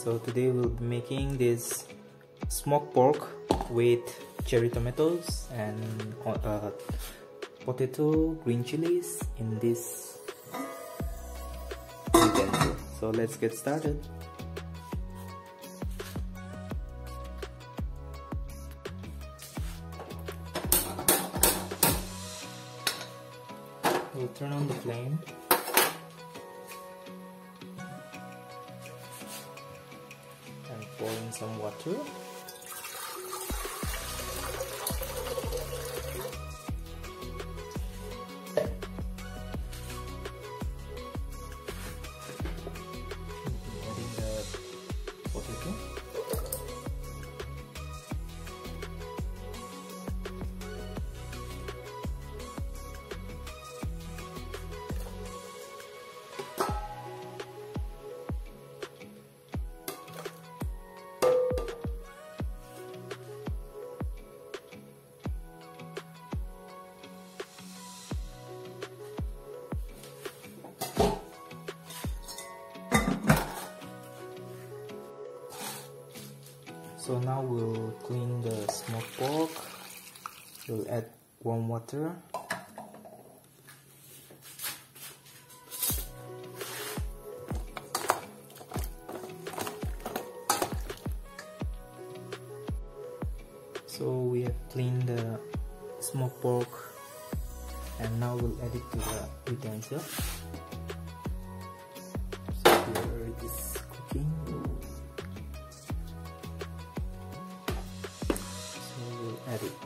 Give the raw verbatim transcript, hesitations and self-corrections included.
So today we'll be making this smoked pork with cherry tomatoes and uh, potato, green chilies in this utensil. So let's get started. We'll turn on the flame. And pour in some water. Adding the potato. So now we'll clean the smoked pork. We'll add warm water. So we have cleaned the smoked pork and now we'll add it to the utensil. So here it is cooking. Add it.